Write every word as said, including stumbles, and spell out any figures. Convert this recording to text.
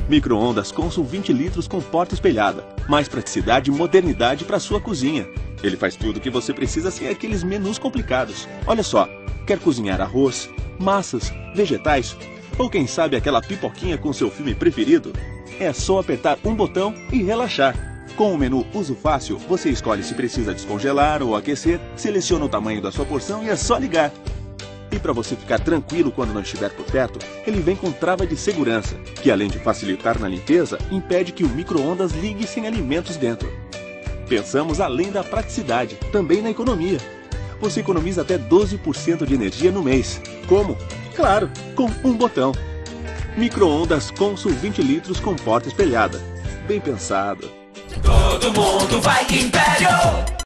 Micro-ondas Consul vinte litros com porta espelhada. Mais praticidade e modernidade para sua cozinha. Ele faz tudo o que você precisa sem aqueles menus complicados. Olha só, quer cozinhar arroz, massas, vegetais ou quem sabe aquela pipoquinha com seu filme preferido? É só apertar um botão e relaxar. Com o menu Uso Fácil, você escolhe se precisa descongelar ou aquecer, seleciona o tamanho da sua porção e é só ligar. E para você ficar tranquilo quando não estiver por perto, ele vem com trava de segurança, que além de facilitar na limpeza, impede que o micro-ondas ligue sem alimentos dentro. Pensamos além da praticidade, também na economia. Você economiza até doze por cento de energia no mês. Como? Claro, com um botão. Micro-ondas Consul vinte litros com porta espelhada. Bem pensado. Todo mundo vai Império!